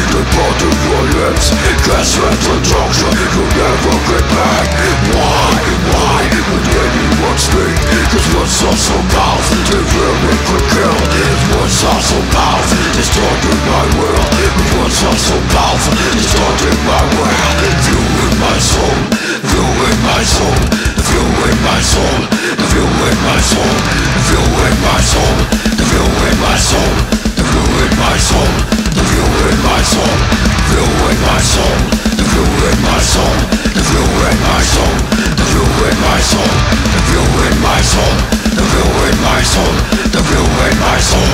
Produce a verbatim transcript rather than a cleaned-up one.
the part of your lips. Gas introduction, you'll never get back. Why, why would anyone speak? Cause what's also powerful to really could kill. What's also powerful, distorting my will. What's also powerful, distorting my will. Viewing my soul, viewing my soul, viewing my soul, viewing my soul, viewing my soul, viewing my soul, viewing my soul, viewing my soul, viewing my soul, viewing my soul, viewing my soul, viewing my soul, viewing my soul, viewing my soul, viewing my soul.